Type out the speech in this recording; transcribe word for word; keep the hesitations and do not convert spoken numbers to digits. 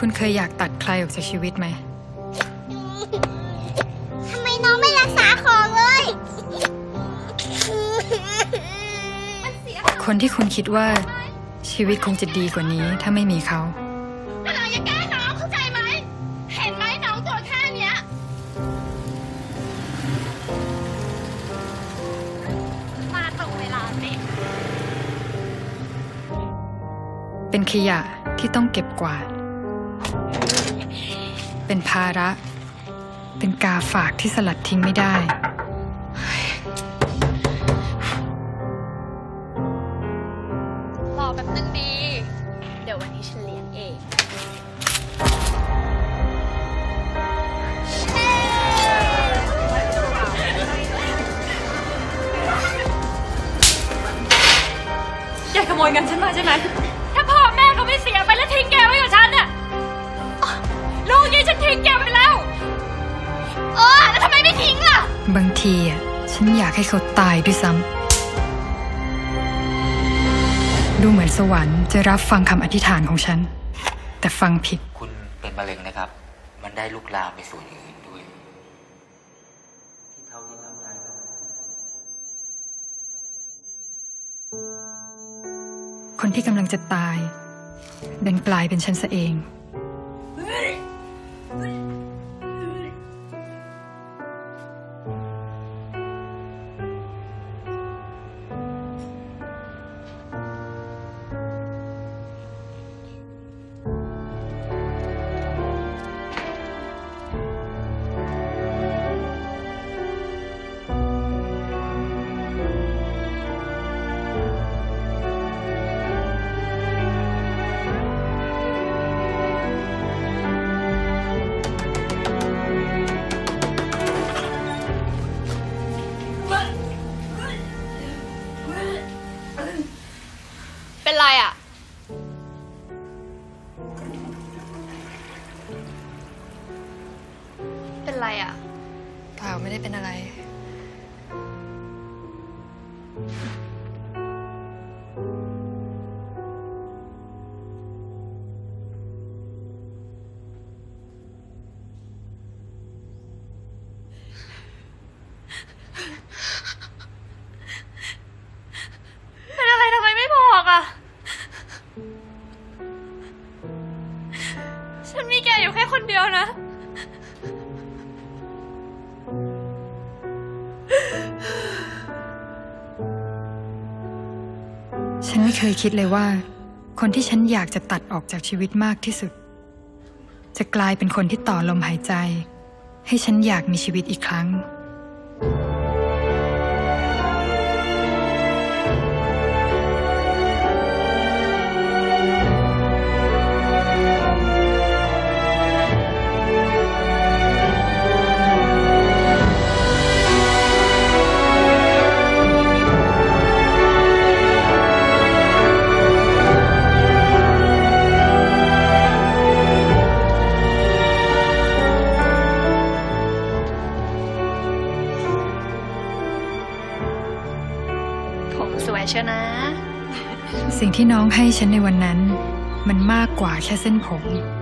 คุณเคยอยากตัดใครออกจากชีวิตไหมทำไมน้องไม่รักษาของเลยคนที่คุณคิดว่าชีวิตคงจะดีกว่านี้ถ้าไม่มีเขาแต่เราอย่าแกล้งน้องเข้าใจไหมเห็นไหมน้องตัวแค่เนี้ยมาตรงเวลาสิเป็นขยะที่ต้องเก็บกวาดเป็นภาระเป็นกาฝากที่สลัดทิ้งไม่ได้รอแป๊บนึงดีเดี๋ยววันนี้ฉันเลี้ยงเองแกขโมยเงินฉันมาใช่ไหมถ้าพ่อแม่เขาไม่เสียไปแล้วทิ้งแกไว้กับฉันน่ะลูกยี่ฉันทิ้งแกไปแล้วเออแล้วทำไมไม่ทิ้งล่ะบางทีอ่ะฉันอยากให้เขาตายด้วยซ้ำดูเหมือนสวรรค์จะรับฟังคำอธิษฐานของฉันแต่ฟังผิดคุณเป็นมะเร็งนะครับมันได้ลุกลามไปส่วนอื่นด้วยที่เท่าที่ทำได้คนที่กำลังจะตายดันกลายเป็นฉันซะเองเป็นไรอ่ะเป็นไรอ่ะเปล่าไม่ได้เป็นอะไรเป็นอะไรทำไมไม่บอกอ่ะฉันมีแกอยู่แค่คนเดียวนะฉันไม่เคยคิดเลยว่าคนที่ฉันอยากจะตัดออกจากชีวิตมากที่สุดจะกลายเป็นคนที่ต่อลมหายใจให้ฉันอยากมีชีวิตอีกครั้งผมสวยเชียวนะสิ่งที่น้องให้ฉันในวันนั้นมันมากกว่าแค่เส้นผม